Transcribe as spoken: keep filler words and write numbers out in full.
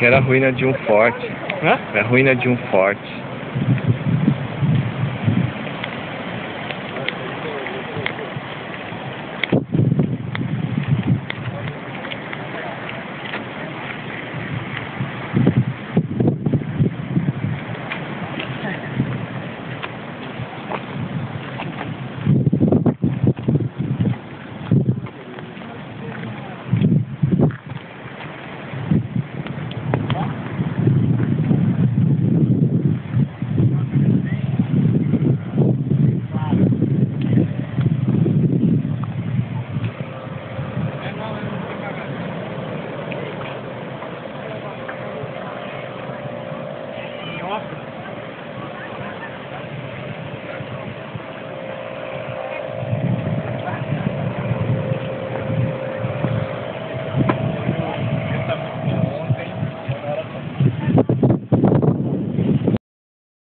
aqui era a ruína de um forte. Hã? É a ruína de um forte.